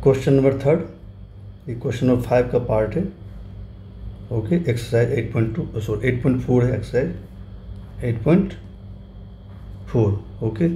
Question number 3, ये question number 5 का part है। ओके, एक्सरसाइज 8.4 है, एक्सरसाइज 8.4। ओके,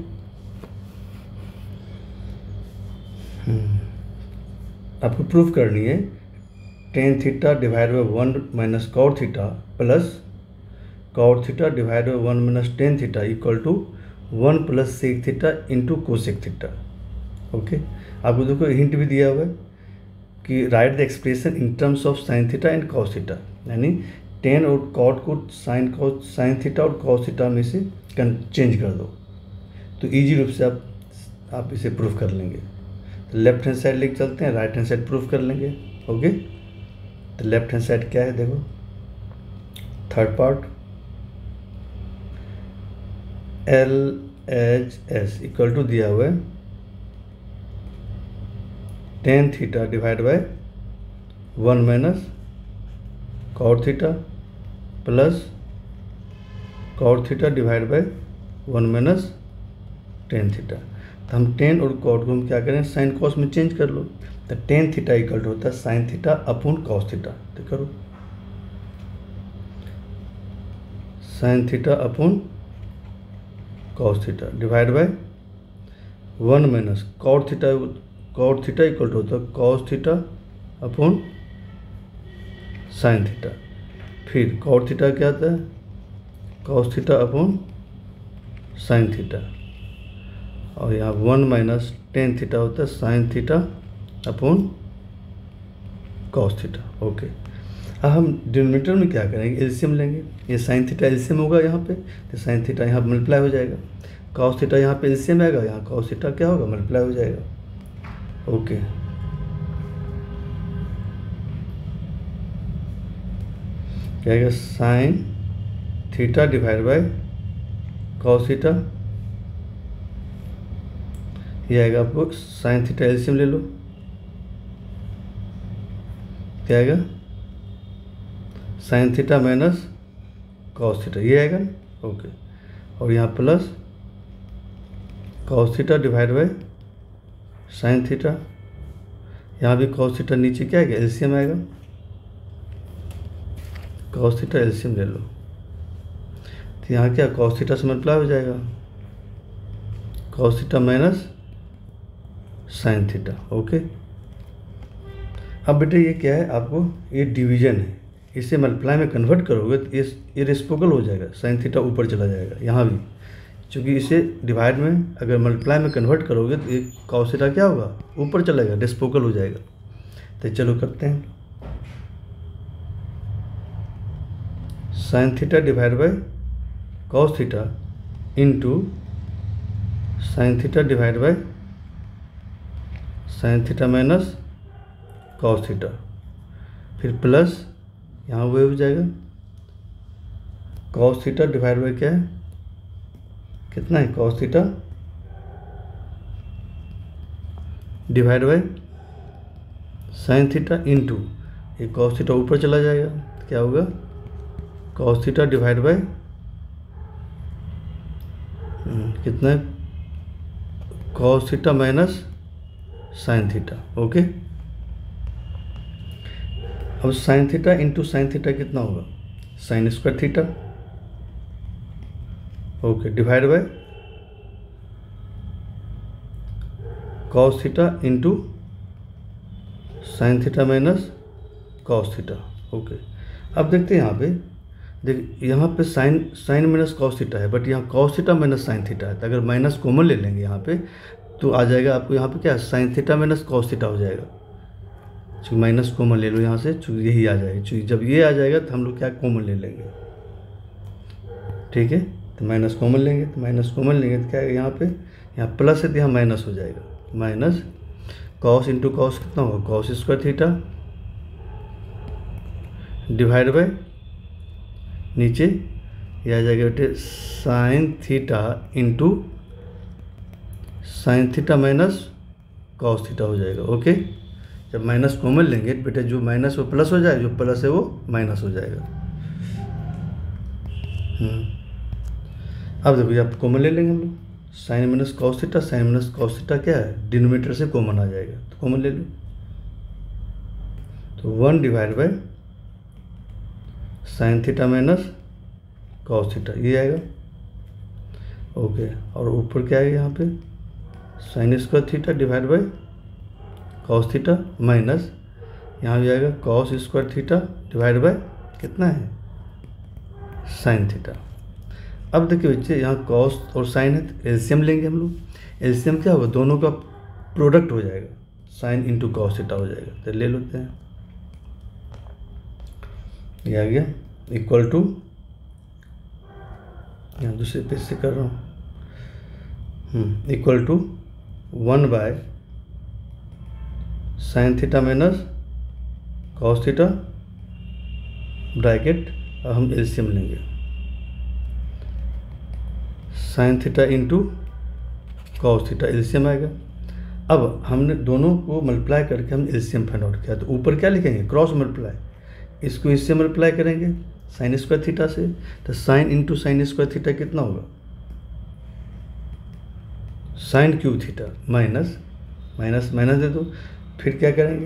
आपको प्रूफ करनी है tan theta divide by 1 minus cot theta plus cot theta divide by 1 minus tan theta equal to 1 plus sec theta into cosec theta. Okay, आपको देखो hint भी दिया हुआ है कि right the expression in terms of sine theta and cos theta, यानी tan और cot को साइन थीटा और cos थीटा में से चेंज कर दो, तो इजी रूप से आप इसे प्रूफ कर लेंगे। तो लेफ्ट हैंड साइड लेके चलते हैं, राइट हैंड साइड प्रूफ कर लेंगे। ओके, तो लेफ्ट हैंड साइड क्या है, देखो third part LHS equal to दिया हुआ है tan theta divide by 1 minus cot theta plus cot theta divide by 1 minus tan theta. तो हम tan और cot को हम क्या करें, साइन cos में चेंज कर लो, तो tan थीटा इक्वल टू होता है sine theta upon cos theta. तो करो sine theta upon cos theta divide by 1 minus cot theta equal to होता है cos theta upon sine theta. फिर cot थीटा क्या आता है, cos theta upon sine theta, और यहाँ 1 माइनस tan थीटा होता है sine theta upon cos theta. Okay, अब हम डिनोमिनेटर में क्या करेंगे, एलसीएम लेंगे। ये साइन थीटा एलसीएम होगा यहाँ पे, तो साइन थीटा यहाँ मल्टीप्लाई हो जाएगा, cos थीटा यहाँ पे एलसीएम आएगा, यहाँ cos थीटा क्या होगा, मल्टीप्लाई हो जाएगा। ओके, क्या आएगा, sine theta divide by cos theta, ये आएगा आपको साइन थीटा एलसीएम ले लो, क्या आएगा, sine theta minus cos theta, ये आएगा ना। ओके, और यहाँ plus cos theta divide by sine theta, यहाँ भी cos थीटा नीचे क्या आएगा, एलसीएम आएगा, cos थीटा एलसीएम ले लो, तो यहाँ क्या cos थीटा से मल्टीप्लाई हो जाएगा, cos theta minus sine theta. Okay, अब बेटे ये क्या है, आपको ये डिवीजन है, इसे मल्टीप्लाई में कन्वर्ट करोगे तो ये रेसिप्रोकल हो जाएगा, साइन थीटा ऊपर चला जाएगा यहाँ भी, क्योंकि इसे डिवाइड में अगर मल्टीप्लाई में कन्वर्ट करोगे तो ये cos थीटा क्या होगा, ऊपर चलेगा, रेसिप्रोकल हो जाएगा। तो चलो करते हैं, sine theta divide by cos theta into sine theta divide by sine theta minus cos theta, फिर प्लस यहाँ वो हो जाएगा cos थीटा डिवाइड बाय क्या है, कितना है, cos theta divide by sine theta into ये cos थीटा ऊपर चला जाएगा, क्या होगा, cos थीटा डिवाइड बाय कितना है, cos theta minus sine theta. Okay, अब sine theta into sine theta कितना होगा, sine square theta. Okay, divide by cos theta into sine theta minus cos theta. Okay, अब देखते हैं यहाँ पे, यहाँ पे साइन माइनस cos थीटा है, बट यहाँ cos theta minus sine theta है, तो अगर माइनस कॉमन ले लेंगे यहाँ पे तो आ जाएगा आपको यहाँ पे क्या, sine theta minus cos theta हो जाएगा, चूँकि माइनस कॉमन ले लो यहाँ से, चूँकि यही आ जाएगा, चूँकि जब ये आ जाएगा तो हम लोग क्या कॉमन ले लेंगे, ठीक है, तो माइनस कॉमन लेंगे, तो माइनस कॉमन लेंगे तो क्या है, यहाँ प्लस है तो यहाँ माइनस हो जाएगा, माइनस cos इंटू cos कितना होगा, cos square theta divide by नीचे ये आ जाएगा बेटे sine theta into sine theta minus cos theta हो जाएगा। ओके, जब माइनस कॉमन लेंगे बेटे जो माइनस वो प्लस हो जाएगा, जो प्लस है वो माइनस हो जाएगा। अब देखो आप कॉमन ले लेंगे हम लोग, sine minus cos theta, sine minus cos theta क्या है, डिनोमिनेटर से कॉमन आ जाएगा, तो कॉमन ले लो, तो 1 divide by sine theta minus cos theta, ये आएगा। ओके, और ऊपर क्या है यहाँ पे, sine square theta divide by cos theta minus यहाँ भी आएगा cos square theta divide by कितना है, साइन थीटा। अब देखिए बच्चे, यहाँ कॉस और साइन है तो एलसीएम लेंगे हम लोग। एलसीएम क्या होगा, दोनों का प्रोडक्ट हो जाएगा, साइन इंटू कॉस थीटा हो जाएगा, तो ले लेते हैं। ये आ गया इक्वल टू, यहाँ दूसरे पेज से कर रहा हूँ, equal to 1 by sine theta minus cos theta bracket, अब हम एलसीएम लेंगे, sine theta into cos theta, LCM आएगा। अब हमने दोनों को मल्टीप्लाई करके हम एलसीएम फाइंड आउट किया, तो ऊपर क्या लिखेंगे, क्रॉस मल्टीप्लाई, इसको इससे मल्टीप्लाई करेंगे साइन स्क्वायर थीटा से, तो sine into sine square theta कितना होगा, sine cube theta minus minus minus दे दो। फिर क्या करेंगे,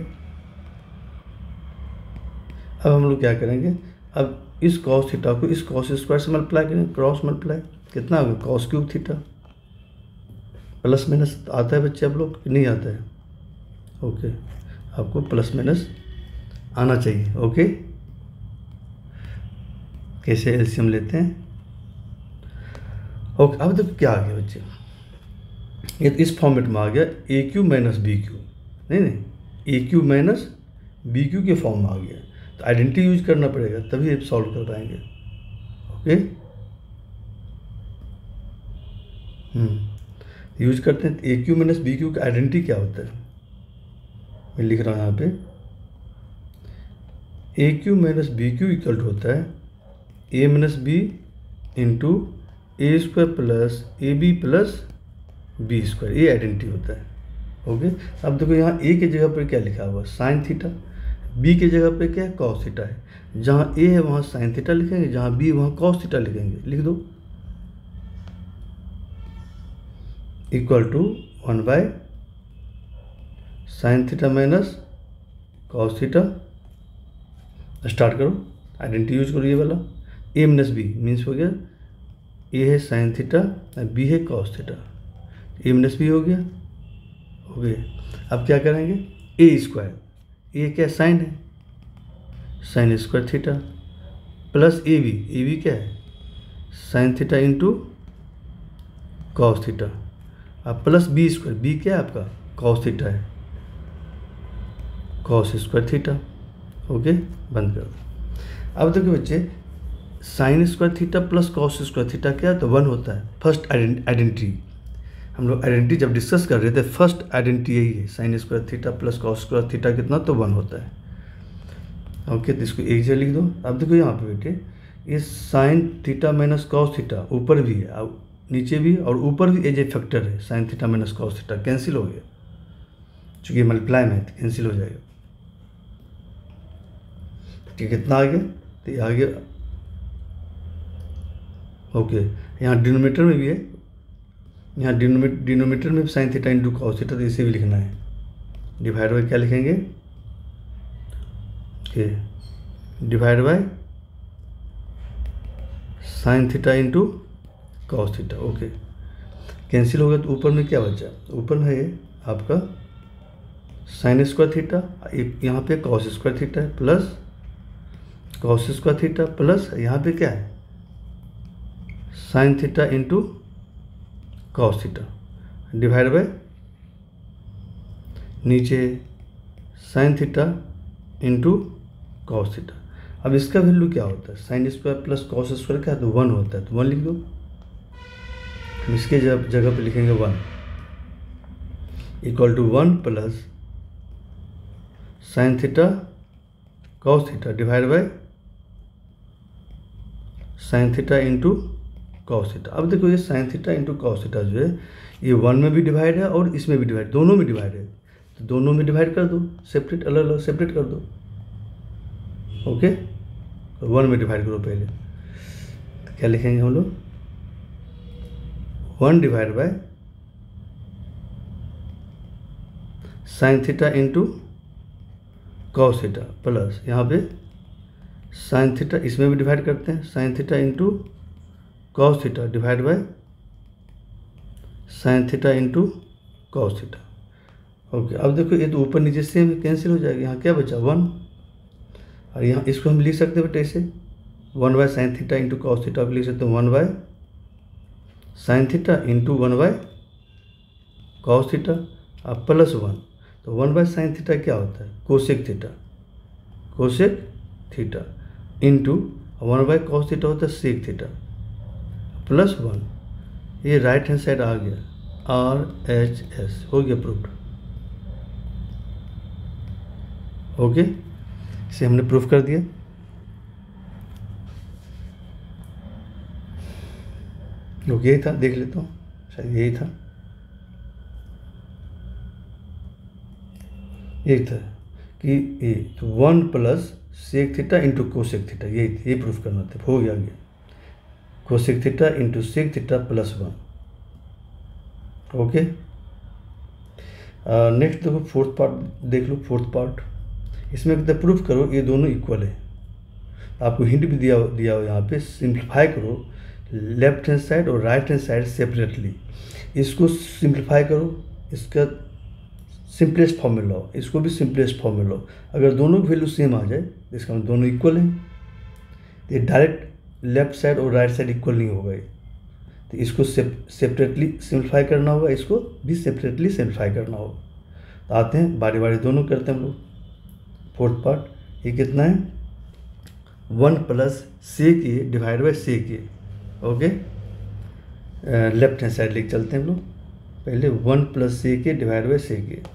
अब हम लोग क्या करेंगे, अब इस कॉस थीटा को इस कॉस स्क्वायर से मल्टीप्लाई करेंगे, क्रॉस मल्टीप्लाई, कितना होगा cos cube theta, plus minus आता है बच्चे आप लोग, नहीं आता है, ओके, आपको प्लस माइनस आना चाहिए। ओके, कैसे एलसीएम लेते हैं। ओके, अब देखो क्या आ गया बच्चे, ये इस फॉर्मेट में आ गया, A cube minus B cube, नहीं A cube minus B cube के फॉर्म में आ गया, तो आइडेंटिटी यूज करना पड़ेगा तभी आप सॉल्व कर पाएंगे। ओके, यूज करते हैं। A cube minus B cube का आइडेंटिटी क्या होता है, मैं लिख रहा हूँ यहाँ पे, A cube minus B cube equal to होता है A minus B into A square plus A B plus B square, ये आइडेंटिटी होता है। ओके, अब देखो यहाँ ए की जगह पर क्या लिखा हुआ, साइन थीटा, बी की जगह पे क्या है, कॉस थीटा है, जहाँ ए है वहाँ साइन थीटा लिखेंगे, जहाँ बी वहाँ कॉस थीटा लिखेंगे, लिख दो, equal to 1 by sine theta minus cos theta, start करो, आइडेंटिटी यूज करो, ये वाला ए माइनस बी मीन्स हो गया, ए है साइन थीटा बी है cos theta, A minus B हो गया। ओके, अब क्या करेंगे, ए स्क्वायर, ए क्या साइन है, sine square theta plus A B क्या है, sine theta into cos theta, अब प्लस बी स्क्वायर, बी क्या है आपका कॉस थीटा है, कॉस स्क्वायर थीटा। ओके, बंद कर दो। अब देखो बच्चे, sine square theta plus cos square theta क्या है, तो 1 होता है, फर्स्ट आइडेंटिटी। हम लोग आइडेंटिटी जब डिस्कस कर रहे थे, फर्स्ट आइडेंटिटी यही है, sine square theta plus cos square theta कितना, तो 1 होता है। ओके, तो इसको एक जगह लिख दो। अब देखो यहाँ पे बेटे, ये sine theta minus cos theta ऊपर भी है, अब नीचे भी, और ऊपर भी एज ए फैक्टर है, sine theta minus cos theta cancel हो गया, चूँकि मल्टीप्लाई में है कैंसिल हो जाएगा। ठीक, कितना आ गया, तो ये आ गया। ओके, यहाँ डिनोमीटर में भी है, यहाँ डिनोमीटर में sine theta into cos theta, तो इसे भी लिखना है, डिवाइड बाय क्या लिखेंगे, okay, divide by sine theta into cos theta. Okay, cancel हो गया, तो ऊपर में क्या बचा, ऊपर में है आपका साइन स्क्वायर थीटा, यहाँ पे कॉस स्क्वायर थीटा है, plus cos square theta plus यहाँ पे क्या है, sine theta into cos theta, divide by नीचे sine theta into cos theta. अब इसका वैल्यू क्या होता है, sine square plus cos square क्या है, तो 1 होता है, तो 1 लिख दो। इसके जगह पे लिखेंगे 1 equal to 1 plus sine theta cos theta divide by sine theta into cos theta. अब देखो, ये sine theta into cos theta जो है, ये 1 में भी डिवाइड है और इसमें भी डिवाइड, दोनों में डिवाइड है, तो दोनों में डिवाइड कर दो, सेपरेट अलग अलग सेपरेट कर दो। ओके, तो 1 में डिवाइड करो पहले, तो क्या लिखेंगे हम लोग, 1 divide by sine theta into cos theta plus यहाँ पे साइन थीटा, इसमें भी डिवाइड करते हैं, sine theta into cos theta divide by sine theta into cos theta. Okay, अब देखो ये तो ऊपर नीचे सेम कैंसिल हो जाएगा, यहाँ क्या बचा 1, और यहाँ इसको हम लिख सकते हैं बेटे ऐसे 1 by sine theta into cos theta भी लिख सकते हैं 1 by sine theta into 1 by cos theta अब प्लस 1। तो 1 बाय साइन थीटा क्या होता है cosec theta, cosec theta into 1 by cos theta होता है सेक थीटा प्लस 1। ये राइट हैंड साइड आ गया RHS, हो गया प्रूफ। ओके, इसे हमने प्रूफ कर दिया। ओके, यही था, देख लेता हूँ, शायद यही था, यही था कि ये 1 plus sec theta into cosec theta, यही प्रूफ करना था, हो गया cosec theta into sec theta plus 1। Okay, next देखो फोर्थ पार्ट देख लो। फोर्थ पार्ट इसमें कहते प्रूफ करो ये दोनों इक्वल है। आपको हिंट भी दिया हो यहाँ पे, सिंप्लीफाई करो लेफ्ट हैंड साइड और राइट हैंड साइड सेपरेटली। इसको सिंप्लीफाई करो, इसका सिंपलेस्ट फॉर्म में लो, इसको भी सिंपलेस्ट फॉर्म में लो। अगर दोनों की वैल्यू सेम आ जाए तो इसका मतलब दोनों इक्वल हैं। ये डायरेक्ट लेफ्ट साइड और राइट साइड इक्वल नहीं होगा, तो इसको सेपरेटली सिंप्लीफाई करना होगा, इसको भी सेपरेटली सिंप्लीफाई करना होगा। तो आते हैं बारी बारी दोनों करते हैं हम लोग। फोर्थ पार्ट ये कितना है 1 plus sec A divide by sec A. Okay, left hand side लेके चलते हैं हम लोग। पहले 1 plus sec A divide by sec A.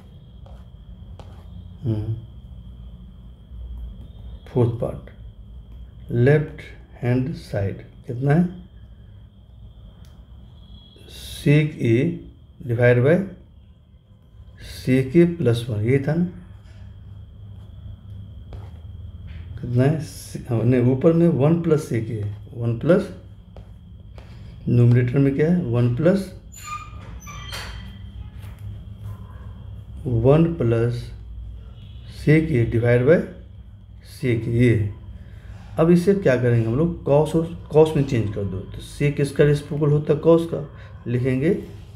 Fourth part left hand side कितना है sec A divide by sec A plus 1, यही था ना, कितना है हमने ऊपर में 1 plus sec A, 1 plus numerator में क्या है 1 plus sec A divide by sec A. अब इसे क्या करेंगे हम लोग कॉस और कॉस में चेंज कर दो, तो सेक इसका रेसिप्रोकल होता है कॉस का, लिखेंगे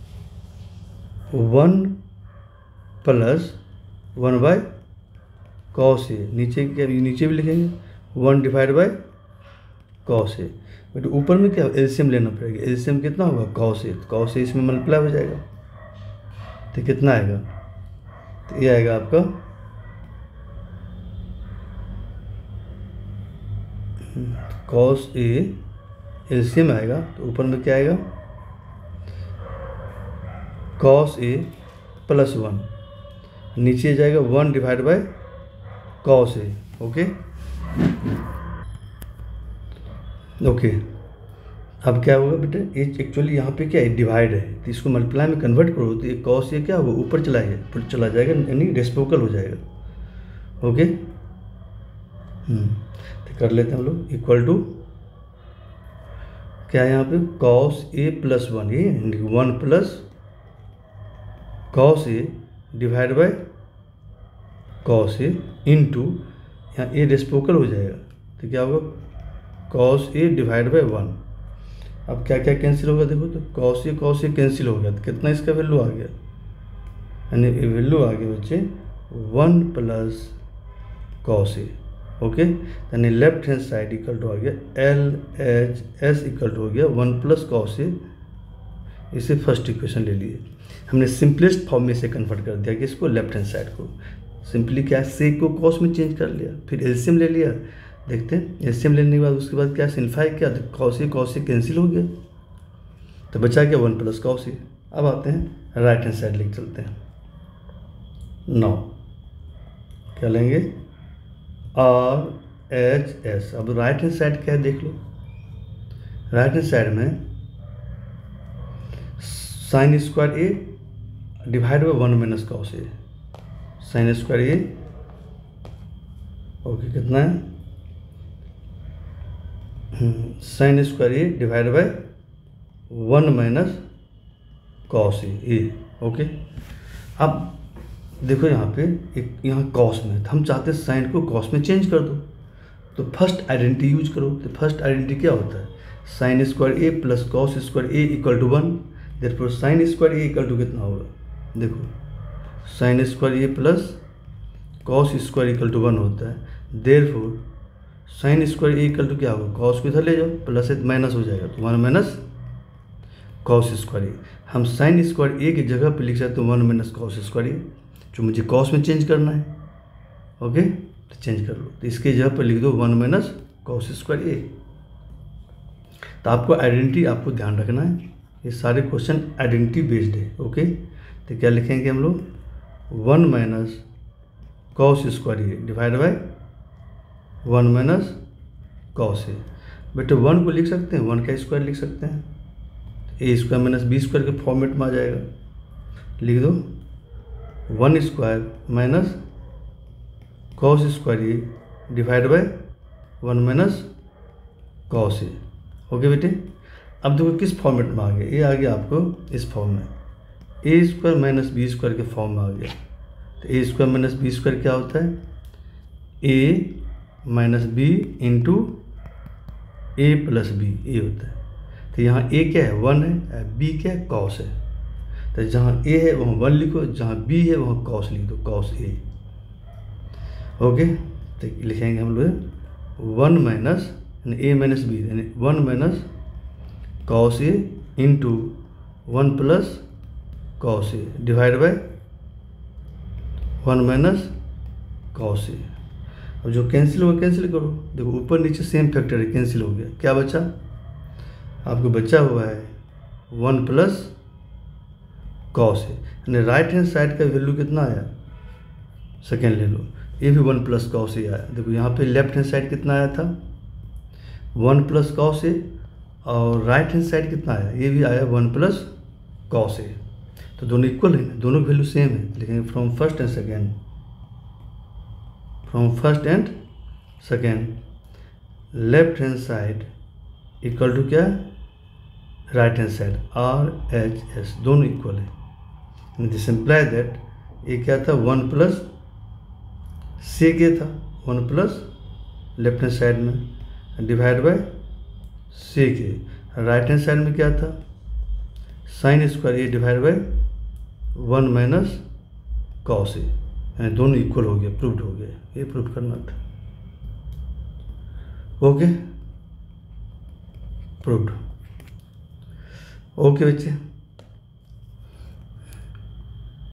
1 प्लस 1 बाय कॉस ए। नीचे क्या, नीचे भी लिखेंगे 1 divide by cos A. But ऊपर में क्या एलसीएम लेना पड़ेगा, एलसीएम कितना होगा कॉस ए, कॉस ए इसमें मल्टीप्लाई हो जाएगा, तो कितना आएगा, तो ये आएगा आपका कॉस ए, एलसीएम आएगा तो ऊपर में क्या आएगा कॉस ए प्लस 1, नीचे जाएगा 1 divide by cos A. Okay okay, अब क्या होगा बेटे, ये एक्चुअली यहाँ पे क्या है डिवाइड है, तो इसको मल्टीप्लाई में कन्वर्ट करो तो ये कॉस ए क्या होगा ऊपर चला जाएगा यानी रेसिप्रोकल हो जाएगा। ओके, तो कर लेते हैं हम लोग इक्वल टू क्या है यहाँ पे कॉस ए प्लस 1, ये 1 plus cos A divide by cos A into यहाँ ए रेसिप्रोकल हो जाएगा, तो क्या होगा कॉस ए डिवाइड बाय 1। अब क्या क्या कैंसिल होगा देखो, तो कॉस ए कैंसिल हो गया, तो कितना इसका वैल्यू आ गया, यानी वैल्यू आ गया बच्चे 1 प्लस कॉस ए। ओके, यानी left hand side equal to आ गया LHS इक्वल टू हो गया 1 प्लस कॉस ए। इसे फर्स्ट इक्वेशन ले लिए, हमने सिंपलेस्ट फॉर्म में से कन्वर्ट कर दिया कि इसको लेफ्ट हैंड साइड को सिंपली क्या सेक को कॉस में चेंज कर लिया, फिर एलसीएम ले लिया। देखते हैं एलसीएम लेने के बाद उसके बाद क्या सिंप्लीफाई किया, तो कॉस ए कैंसिल हो गया, तो बचा क्या 1 प्लस कॉस ए। अब आते हैं राइट हैंड साइड लेके चलते हैं। 9 क्या लेंगे RHS। अब राइट हैंड साइड क्या है देख लो, राइट हैंड साइड में sine square A divide by 1 minus cos A, sine square A. Okay, कितना है sine square A divide by 1 minus cos A. Okay, अब देखो यहाँ पे एक यहाँ कॉस में, हम चाहते हैं साइन को कॉस में चेंज कर दो, तो फर्स्ट आइडेंटिटी यूज करो। तो फर्स्ट आइडेंटिटी क्या होता है, sine square A plus cos square A equal to 1। Therefore sine square A equal to कितना होगा, देखो sine square A plus cos square equal to 1 होता है। Therefore sine square A equal to क्या होगा, कॉस को इधर ले जाओ, प्लस है माइनस हो जाएगा, तो 1 माइनस कॉस स्क्वायर ए। हम साइन स्क्वायर ए की जगह पे लिख सकते हैं 1 माइनस कॉस स्क्वायर ए, जो मुझे कॉस में चेंज करना है। ओके, तो चेंज कर लो, तो इसके जगह पर लिख दो 1 माइनस कॉस स्क्वायर ए। तो आपको आइडेंटिटी आपको ध्यान रखना है, ये सारे क्वेश्चन आइडेंटिटी बेस्ड है। ओके, तो क्या लिखेंगे हम लोग, 1 minus cos square A divide by 1 minus cos A. बेटे 1 को लिख सकते हैं, 1 का स्क्वायर लिख सकते हैं, A square minus B square के फॉर्मेट में आ जाएगा। लिख दो 1 square minus cos square A divide by 1 minus cos A. Okay बेटे, अब देखो किस फॉर्मेट में आ गया, ये आ गया आपको इस फॉर्म में, A square minus B square के फॉर्म में आ गया। तो A square minus B square क्या होता है, A minus B into A plus B, ये होता है। तो यहाँ ए क्या है, 1 है, बी क्या है, कॉस है। तो जहाँ ए है वहाँ 1 लिखो, जहाँ बी है वहाँ कॉस लिख दो, कॉस ए। ओके, तो लिखेंगे हम लोग 1 माइनस ए माइनस बी, यानी 1 minus cos A into 1 plus cos A divide by 1 minus cos A. अब जो कैंसिल हुआ कैंसिल करो, देखो ऊपर नीचे सेम फैक्टर है, कैंसिल हो गया, क्या बचा, आपको बचा हुआ है 1 प्लस कॉस है, यानी राइट हैंड साइड का वैल्यू कितना आया, सेकेंड ले लो, ये भी 1 प्लस कॉस ए आया। देखो यहाँ पे लेफ्ट हैंड साइड कितना आया था 1 प्लस कॉस ए, और राइट हैंड साइड कितना आया, ये भी आया 1 प्लस कॉस ए। तो दोनों इक्वल है, दोनों की वैल्यू सेम है। लिखेंगे from first and second, from first and second left hand side equal to क्या, right hand side, R H S, दोनों इक्वल है। दिस इम्प्लाई दैट ये क्या था 1 प्लस सेक ए था, 1 प्लस लेफ्ट हैंड साइड में divide by sec A, right hand side में क्या था sine square A divide by 1 minus cos A, यानी दोनों इक्वल हो गया, प्रूव्ड हो गया, ये प्रूव करना था। Okay, proved. ओके बच्चे।